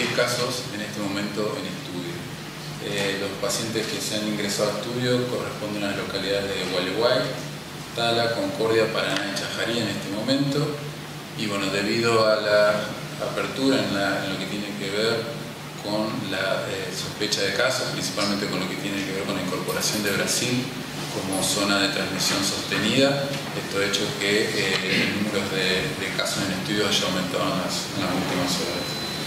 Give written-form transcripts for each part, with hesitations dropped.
10 casos en este momento en estudio. Los pacientes que se han ingresado a estudio corresponden a las localidades de Gualeguay, Tala, Concordia, Paraná y Chajarí en este momento. Y bueno, debido a la apertura en lo que tiene que ver con la sospecha de casos, principalmente con lo que tiene que ver con la incorporación de Brasil como zona de transmisión sostenida, esto ha hecho que el número de casos en estudio haya aumentado en las últimas horas.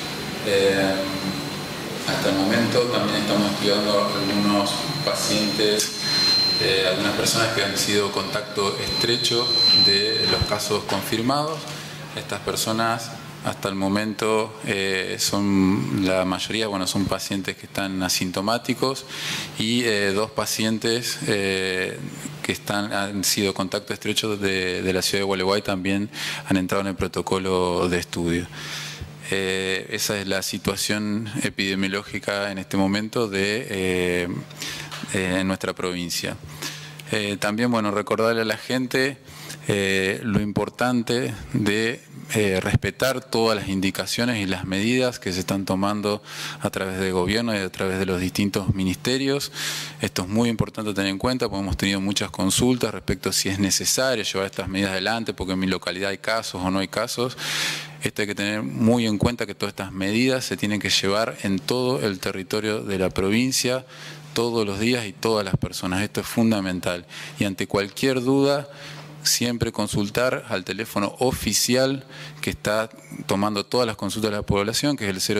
Hasta el momento también estamos estudiando algunos pacientes, algunas personas que han sido contacto estrecho de los casos confirmados. Estas personas hasta el momento la mayoría son pacientes que están asintomáticos y 2 pacientes que han sido contacto estrecho de la ciudad de Gualeguay también han entrado en el protocolo de estudio. Esa es la situación epidemiológica en este momento en nuestra provincia. También recordarle a la gente lo importante de respetar todas las indicaciones y las medidas que se están tomando a través del gobierno y a través de los distintos ministerios. Esto es muy importante tener en cuenta porque hemos tenido muchas consultas respecto a si es necesario llevar estas medidas adelante porque en mi localidad hay casos o no hay casos. Esto hay que tener muy en cuenta que todas estas medidas se tienen que llevar en todo el territorio de la provincia, todos los días y todas las personas. Esto es fundamental. Y ante cualquier duda, siempre consultar al teléfono oficial que está tomando todas las consultas de la población, que es el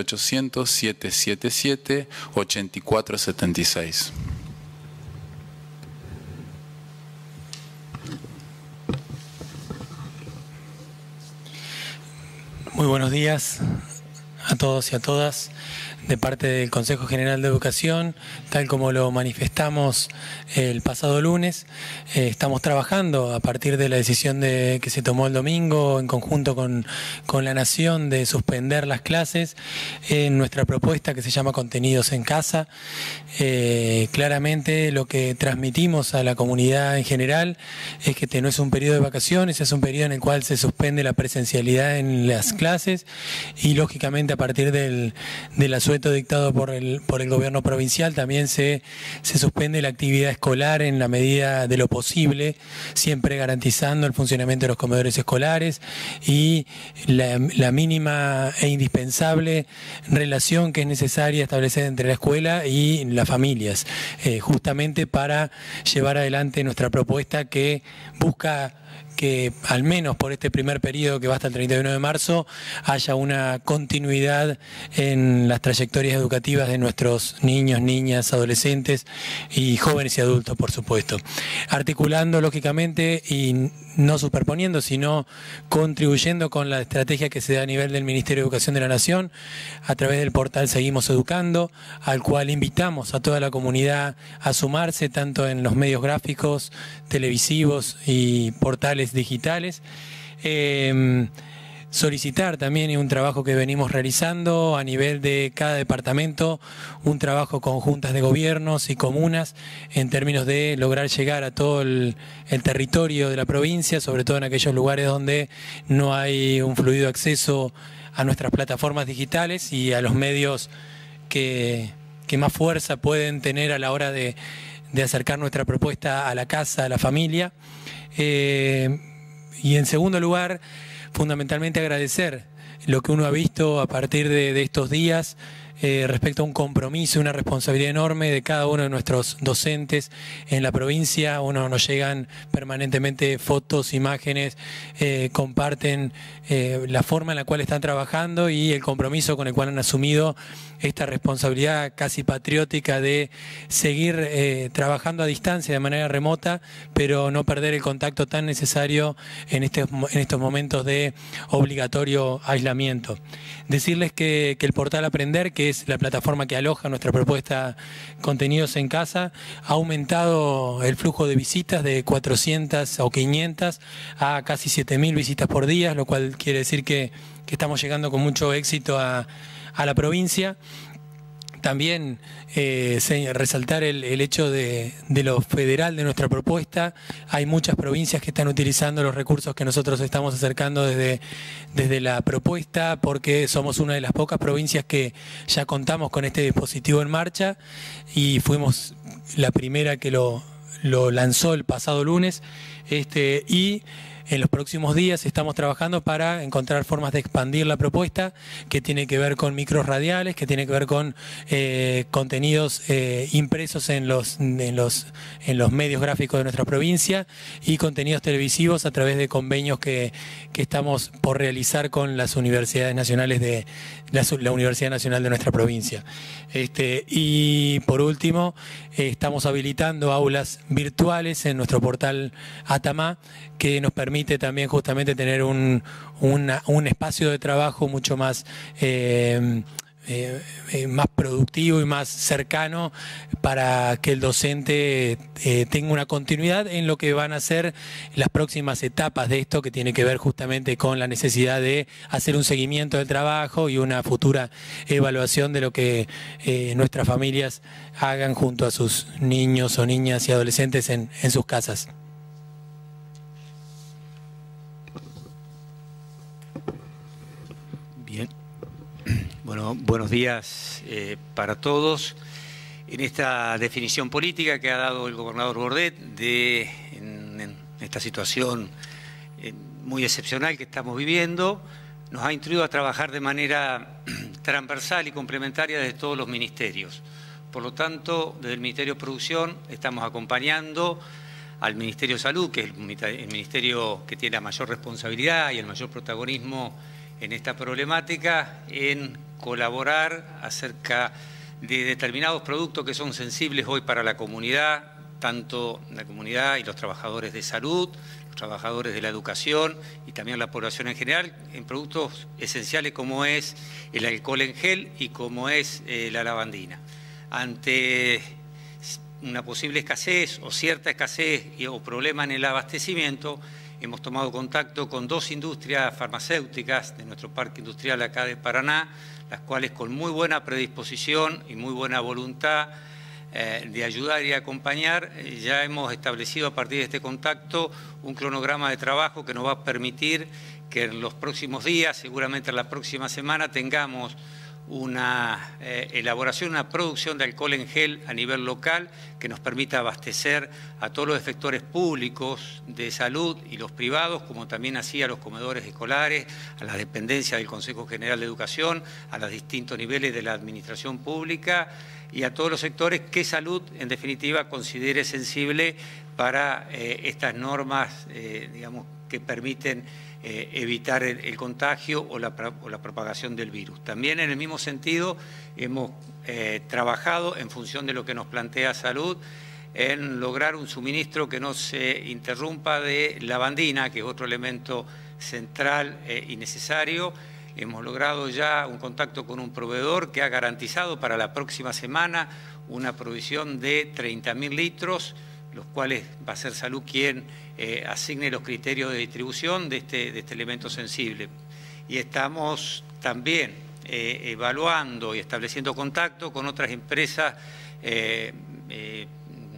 0800-777-8476. Muy buenos días a todos y a todas. De parte del Consejo General de Educación, tal como lo manifestamos el pasado lunes, estamos trabajando a partir de la decisión que se tomó el domingo en conjunto con la Nación de suspender las clases en nuestra propuesta que se llama Contenidos en Casa. Claramente lo que transmitimos a la comunidad en general es que este no es un periodo de vacaciones, es un periodo en el cual se suspende la presencialidad en las clases y lógicamente a partir del asueto dictado por el gobierno provincial también se suspende la actividad escolar en la medida de lo posible, siempre garantizando el funcionamiento de los comedores escolares y la mínima e indispensable relación que es necesaria establecer entre la escuela y las familias, justamente para llevar adelante nuestra propuesta que busca que al menos por este primer periodo que va hasta el 31 de marzo haya una continuidad en las trayectorias educativas de nuestros niños, niñas, adolescentes y jóvenes y adultos, por supuesto. Articulando lógicamente y no superponiendo, sino contribuyendo con la estrategia que se da a nivel del Ministerio de Educación de la Nación, a través del portal Seguimos Educando, al cual invitamos a toda la comunidad a sumarse, tanto en los medios gráficos, televisivos y portales digitales. Solicitar también un trabajo que venimos realizando a nivel de cada departamento, un trabajo con juntas de gobiernos y comunas en términos de lograr llegar a todo el territorio de la provincia, sobre todo en aquellos lugares donde no hay un fluido acceso a nuestras plataformas digitales y a los medios que más fuerza pueden tener a la hora de acercar nuestra propuesta a la casa, a la familia. Y en segundo lugar, fundamentalmente agradecer lo que uno ha visto a partir de estos días respecto a un compromiso, una responsabilidad enorme de cada uno de nuestros docentes en la provincia. Nos llegan permanentemente fotos, imágenes, comparten la forma en la cual están trabajando y el compromiso con el cual han asumido esta responsabilidad casi patriótica de seguir trabajando a distancia de manera remota, pero no perder el contacto tan necesario en estos momentos de obligatorio aislamiento. Decirles que el portal Aprender, que es la plataforma que aloja nuestra propuesta Contenidos en Casa, ha aumentado el flujo de visitas de 400 o 500 a casi 7.000 visitas por día, lo cual quiere decir que estamos llegando con mucho éxito a la provincia. También resaltar el hecho de lo federal de nuestra propuesta. Hay muchas provincias que están utilizando los recursos que nosotros estamos acercando desde la propuesta, porque somos una de las pocas provincias que ya contamos con este dispositivo en marcha y fuimos la primera que lo lanzó el pasado lunes. Y en los próximos días estamos trabajando para encontrar formas de expandir la propuesta, que tiene que ver con micros radiales, que tiene que ver con contenidos impresos en los medios gráficos de nuestra provincia y contenidos televisivos a través de convenios que estamos por realizar con las universidades nacionales de la Universidad Nacional de nuestra provincia. Y por último, estamos habilitando aulas virtuales en nuestro portal Atamá, que nos permite también justamente tener un espacio de trabajo mucho más productivo y más cercano para que el docente tenga una continuidad en lo que van a ser las próximas etapas de esto, que tiene que ver justamente con la necesidad de hacer un seguimiento del trabajo y una futura evaluación de lo que nuestras familias hagan junto a sus niños o niñas y adolescentes en sus casas. Bien. Bueno, buenos días para todos. En esta definición política que ha dado el gobernador Bordet en esta situación muy excepcional que estamos viviendo, nos ha instruido a trabajar de manera transversal y complementaria desde todos los ministerios. Por lo tanto, desde el Ministerio de Producción estamos acompañando al Ministerio de Salud, que es el ministerio que tiene la mayor responsabilidad y el mayor protagonismo en esta problemática, en colaborar acerca de determinados productos que son sensibles hoy para la comunidad, tanto la comunidad y los trabajadores de salud, los trabajadores de la educación y también la población en general, en productos esenciales como es el alcohol en gel y como es la lavandina. Ante una posible escasez o cierta escasez o problema en el abastecimiento, hemos tomado contacto con dos industrias farmacéuticas de nuestro parque industrial acá de Paraná, las cuales con muy buena predisposición y muy buena voluntad de ayudar y acompañar, ya hemos establecido a partir de este contacto un cronograma de trabajo que nos va a permitir que en los próximos días, seguramente en la próxima semana, tengamos una elaboración, una producción de alcohol en gel a nivel local que nos permita abastecer a todos los efectores públicos de salud y los privados, como también así a los comedores escolares, a las dependencias del Consejo General de Educación, a los distintos niveles de la administración pública y a todos los sectores que salud, en definitiva, considere sensible para estas normas, digamos, que permiten evitar el contagio o la propagación del virus. También en el mismo sentido hemos trabajado en función de lo que nos plantea salud en lograr un suministro que no se interrumpa de lavandina, que es otro elemento central y necesario. Hemos logrado ya un contacto con un proveedor que ha garantizado para la próxima semana una provisión de 30.000 litros, los cuales va a ser salud quien asigne los criterios de distribución de este elemento sensible. Y estamos también evaluando y estableciendo contacto con otras empresas de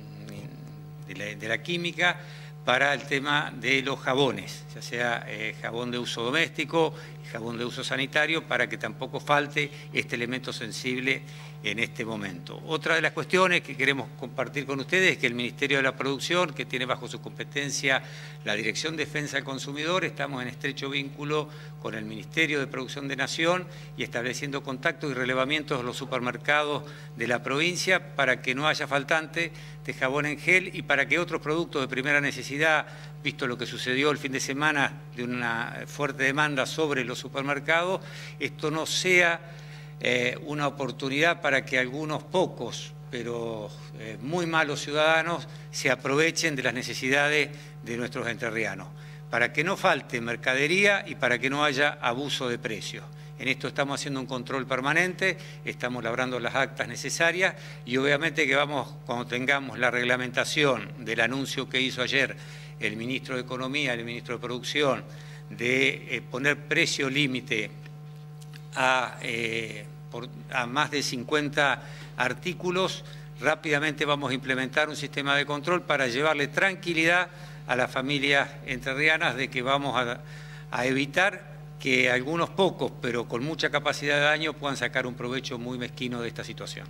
la química para el tema de los jabones, ya sea jabón de uso doméstico y jabón de uso sanitario, para que tampoco falte este elemento sensible en este momento. Otra de las cuestiones que queremos compartir con ustedes es que el Ministerio de la Producción, que tiene bajo su competencia la Dirección de Defensa del Consumidor, estamos en estrecho vínculo con el Ministerio de Producción de Nación y estableciendo contactos y relevamientos de los supermercados de la provincia para que no haya faltante de jabón en gel y para que otros productos de primera necesidad, visto lo que sucedió el fin de semana de una fuerte demanda sobre los supermercados, esto no sea una oportunidad para que algunos pocos, pero muy malos ciudadanos se aprovechen de las necesidades de nuestros entrerrianos, para que no falte mercadería y para que no haya abuso de precios. En esto estamos haciendo un control permanente, estamos labrando las actas necesarias y obviamente que cuando tengamos la reglamentación del anuncio que hizo ayer el ministro de Economía y el ministro de Producción de poner precio límite a a más de 50 artículos. Rápidamente vamos a implementar un sistema de control para llevarle tranquilidad a las familias entrerrianas de que vamos a evitar que algunos pocos, pero con mucha capacidad de daño, puedan sacar un provecho muy mezquino de esta situación.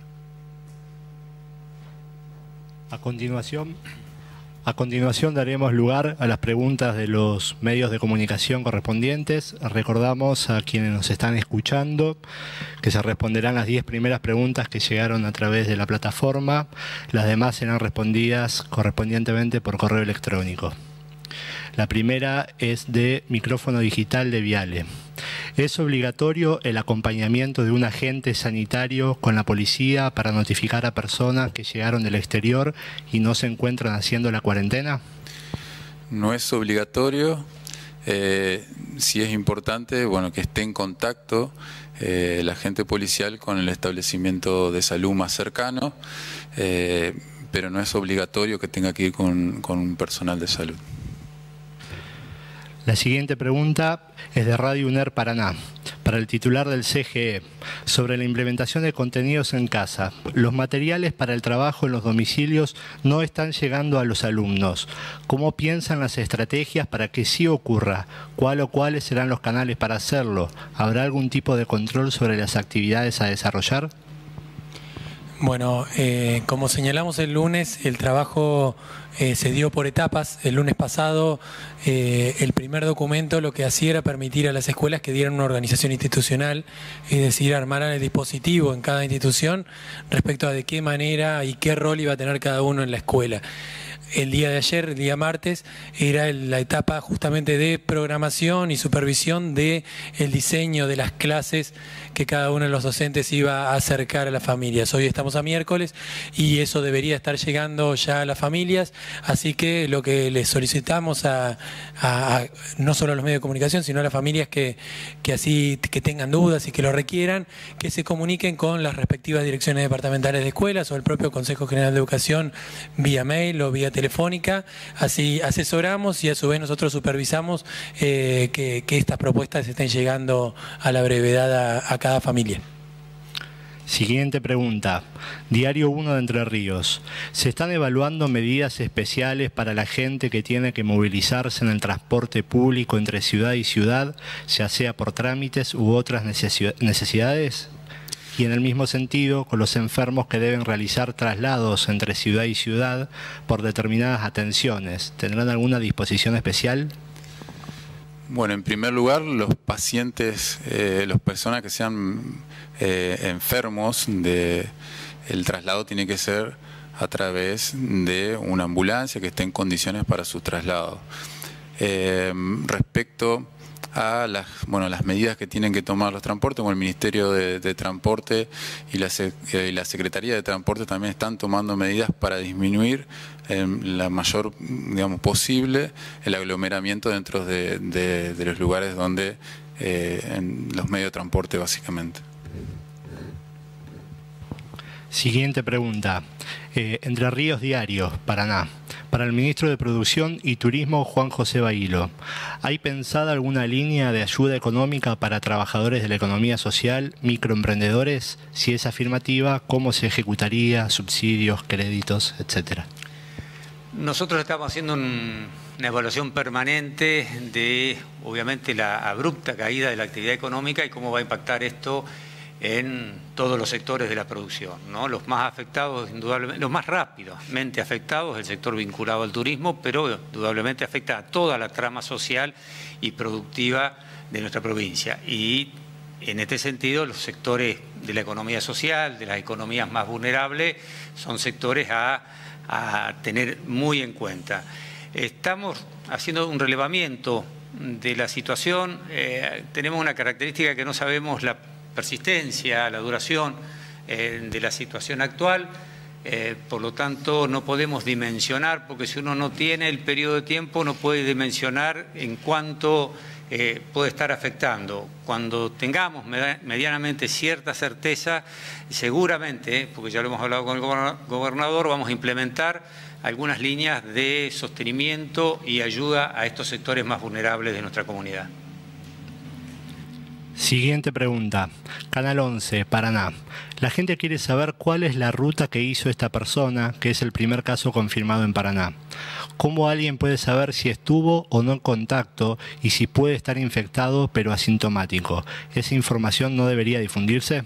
A continuación daremos lugar a las preguntas de los medios de comunicación correspondientes. Recordamos a quienes nos están escuchando que se responderán las 10 primeras preguntas que llegaron a través de la plataforma. Las demás serán respondidas correspondientemente por correo electrónico. La primera es de Micrófono Digital de Viale. ¿Es obligatorio el acompañamiento de un agente sanitario con la policía para notificar a personas que llegaron del exterior y no se encuentran haciendo la cuarentena? No es obligatorio. Sí es importante, bueno, que esté en contacto el agente policial con el establecimiento de salud más cercano, pero no es obligatorio que tenga que ir con un personal de salud. La siguiente pregunta es de Radio UNER Paraná, para el titular del CGE, sobre la implementación de contenidos en casa. Los materiales para el trabajo en los domicilios no están llegando a los alumnos. ¿Cómo piensan las estrategias para que sí ocurra? ¿Cuál o cuáles serán los canales para hacerlo? ¿Habrá algún tipo de control sobre las actividades a desarrollar? Bueno, como señalamos el lunes, el trabajo se dio por etapas. El lunes pasado, el primer documento lo que hacía era permitir a las escuelas que dieran una organización institucional, es decir, armaran el dispositivo en cada institución respecto a de qué manera y qué rol iba a tener cada uno en la escuela. El día de ayer, el día martes, era la etapa justamente de programación y supervisión del diseño de las clases que cada uno de los docentes iba a acercar a las familias. Hoy estamos a miércoles y eso debería estar llegando ya a las familias, así que lo que les solicitamos no solo a los medios de comunicación, sino a las familias que tengan dudas y que lo requieran, que se comuniquen con las respectivas direcciones departamentales de escuelas o el propio Consejo General de Educación vía mail o vía telefónica. Así asesoramos y a su vez nosotros supervisamos que estas propuestas estén llegando a la brevedad a cada familia. Siguiente pregunta. Diario 1 de Entre Ríos. ¿Se están evaluando medidas especiales para la gente que tiene que movilizarse en el transporte público entre ciudad y ciudad, ya sea por trámites u otras necesidades? Y en el mismo sentido, con los enfermos que deben realizar traslados entre ciudad y ciudad por determinadas atenciones, ¿tendrán alguna disposición especial? Bueno, en primer lugar, los pacientes, las personas que sean enfermos, el traslado tiene que ser a través de una ambulancia que esté en condiciones para su traslado. Respecto a las medidas que tienen que tomar los transportes, como el Ministerio de Transporte y la Secretaría de Transporte también están tomando medidas para disminuir la mayor, digamos, posible el aglomeramiento dentro de los lugares donde, en los medios de transporte básicamente. Siguiente pregunta. Entre Ríos Diario, Paraná. Para el ministro de Producción y Turismo, Juan José Bailo. ¿Hay pensada alguna línea de ayuda económica para trabajadores de la economía social, microemprendedores? Si es afirmativa, ¿cómo se ejecutaría? ¿Subsidios, créditos, etcétera? Nosotros estamos haciendo una evaluación permanente de, obviamente, la abrupta caída de la actividad económica y cómo va a impactar esto en todos los sectores de la producción, ¿no? Los más afectados, indudablemente, los más rápidamente afectados, el sector vinculado al turismo, pero indudablemente afecta a toda la trama social y productiva de nuestra provincia. Y en este sentido, los sectores de la economía social, de las economías más vulnerables, son sectores a tener muy en cuenta. Estamos haciendo un relevamiento de la situación. Tenemos una característica que no sabemos la persistencia, la duración de la situación actual, por lo tanto no podemos dimensionar, porque si uno no tiene el periodo de tiempo no puede dimensionar en cuánto puede estar afectando. Cuando tengamos medianamente cierta certeza, seguramente, porque ya lo hemos hablado con el gobernador, vamos a implementar algunas líneas de sostenimiento y ayuda a estos sectores más vulnerables de nuestra comunidad. Siguiente pregunta. Canal 11, Paraná. La gente quiere saber cuál es la ruta que hizo esta persona, que es el primer caso confirmado en Paraná. ¿Cómo alguien puede saber si estuvo o no en contacto y si puede estar infectado pero asintomático? ¿Esa información no debería difundirse?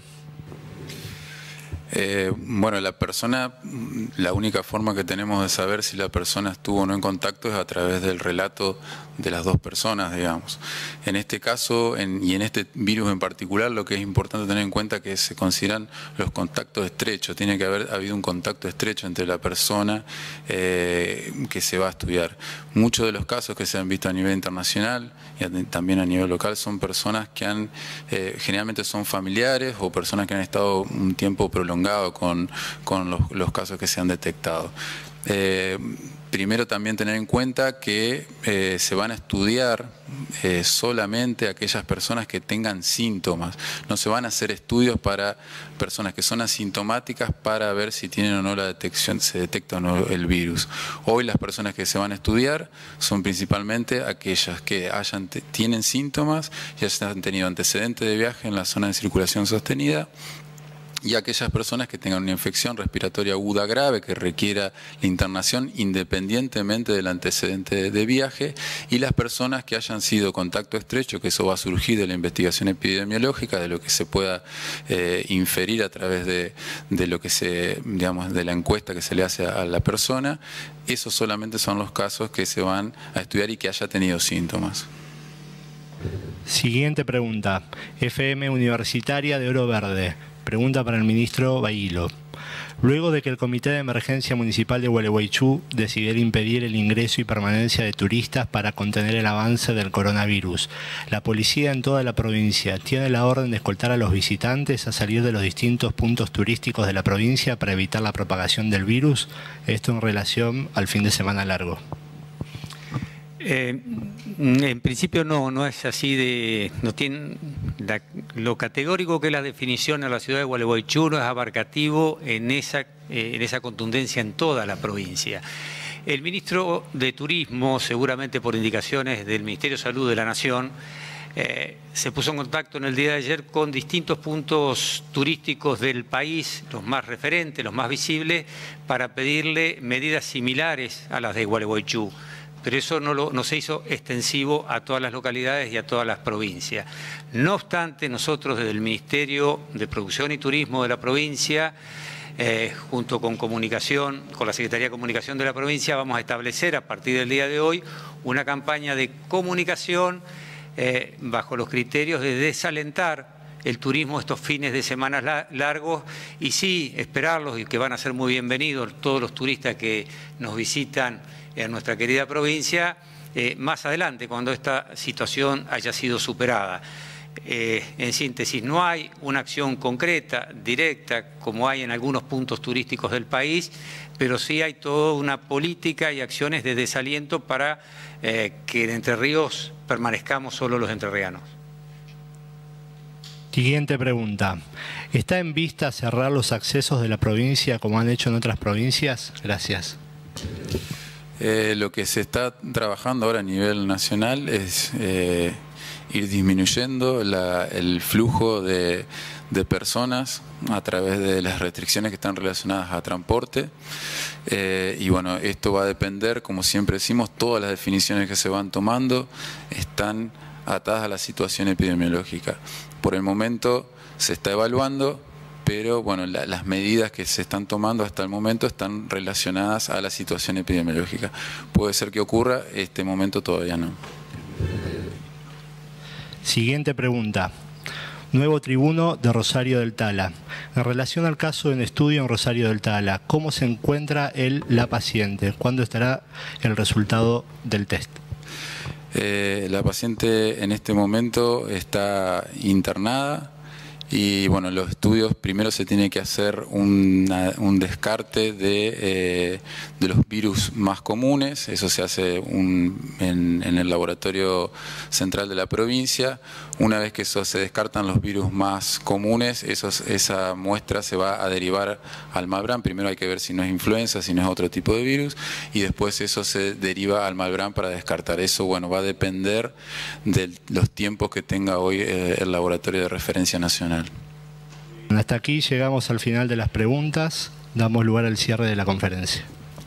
Bueno, la única forma que tenemos de saber si la persona estuvo o no en contacto es a través del relato de las dos personas, digamos. En este caso, y en este virus en particular, lo que es importante tener en cuenta es que se consideran los contactos estrechos. Tiene que haber habido un contacto estrecho entre la persona que se va a estudiar. Muchos de los casos que se han visto a nivel internacional y también a nivel local son personas que generalmente son familiares o personas que han estado un tiempo prolongado con los casos que se han detectado. Primero también tener en cuenta que se van a estudiar solamente aquellas personas que tengan síntomas. No se van a hacer estudios para personas que son asintomáticas para ver si tienen o no la detección, se detecta o no el virus. Hoy las personas que se van a estudiar son principalmente aquellas que tienen síntomas, ya han tenido antecedentes de viaje en la zona de circulación sostenida, y aquellas personas que tengan una infección respiratoria aguda grave que requiera la internación independientemente del antecedente de viaje, y las personas que hayan sido contacto estrecho, que eso va a surgir de la investigación epidemiológica, de lo que se pueda inferir a través de lo que digamos, de la encuesta que se le hace a la persona. Esos solamente son los casos que se van a estudiar y que haya tenido síntomas. Siguiente pregunta. FM Universitaria de Oro Verde. Pregunta para el ministro Bailo. Luego de que el Comité de Emergencia Municipal de Gualeguaychú decidiera impedir el ingreso y permanencia de turistas para contener el avance del coronavirus, la policía en toda la provincia tiene la orden de escoltar a los visitantes a salir de los distintos puntos turísticos de la provincia para evitar la propagación del virus. Esto en relación al fin de semana largo. En principio no es así no tiene lo categórico que es la definición en la ciudad de Gualeguaychú no es abarcativo en esa contundencia en toda la provincia. El ministro de Turismo, seguramente por indicaciones del Ministerio de Salud de la Nación, se puso en contacto en el día de ayer con distintos puntos turísticos del país, los más referentes, los más visibles, para pedirle medidas similares a las de Gualeguaychú. Pero eso no se hizo extensivo a todas las localidades y a todas las provincias. No obstante, nosotros desde el Ministerio de Producción y Turismo de la provincia, junto con la Secretaría de Comunicación de la provincia, vamos a establecer a partir del día de hoy una campaña de comunicación bajo los criterios de desalentar el turismo estos fines de semana largos y sí esperarlos, y que van a ser muy bienvenidos todos los turistas que nos visitan en nuestra querida provincia, más adelante, cuando esta situación haya sido superada. En síntesis, no hay una acción concreta, directa, como hay en algunos puntos turísticos del país, pero sí hay toda una política y acciones de desaliento para que en Entre Ríos permanezcamos solo los entrerrianos. Siguiente pregunta. ¿Está en vista cerrar los accesos de la provincia como han hecho en otras provincias? Gracias. Lo que se está trabajando ahora a nivel nacional es ir disminuyendo el flujo de personas a través de las restricciones que están relacionadas a transporte. Y bueno, esto va a depender, como siempre decimos, todas las definiciones que se van tomando están atadas a la situación epidemiológica. Por el momento se está evaluando, pero bueno, las medidas que se están tomando hasta el momento están relacionadas a la situación epidemiológica. Puede ser que ocurra, este momento todavía no. Siguiente pregunta. Nuevo tribuno de Rosario del Tala. En relación al caso en estudio en Rosario del Tala, ¿cómo se encuentra la paciente? ¿Cuándo estará el resultado del test? La paciente en este momento está internada Y bueno, los estudios, primero se tiene que hacer un descarte de los virus más comunes. Eso se hace en el laboratorio central de la provincia. Una vez que se descartan los virus más comunes, esa muestra se va a derivar al Malbrán. Primero hay que ver si no es influenza, si no es otro tipo de virus, y después eso se deriva al Malbrán para descartar. Eso, bueno, va a depender de los tiempos que tenga hoy el laboratorio de referencia nacional. Hasta aquí llegamos al final de las preguntas. Damos lugar al cierre de la conferencia.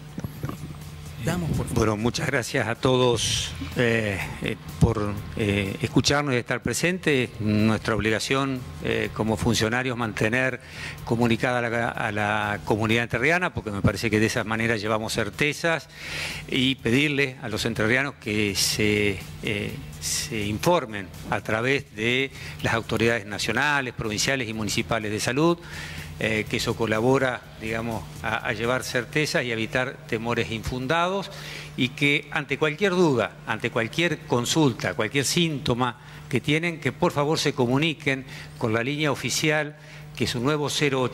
Bueno, muchas gracias a todos por escucharnos y estar presentes. Nuestra obligación como funcionarios mantener comunicada a la comunidad entrerriana, porque me parece que de esa manera llevamos certezas, y pedirle a los entrerrianos que se informen a través de las autoridades nacionales, provinciales y municipales de salud, que eso colabora, digamos, a llevar certeza y a evitar temores infundados, y que ante cualquier duda, ante cualquier consulta, cualquier síntoma que tienen, que por favor se comuniquen con la línea oficial, que es un nuevo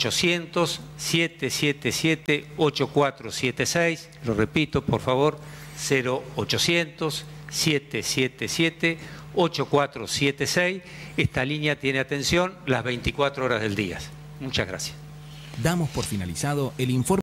0800-777-8476, lo repito, por favor, 0800-777-8476. Esta línea tiene atención las 24 horas del día. Muchas gracias. Damos por finalizado el informe.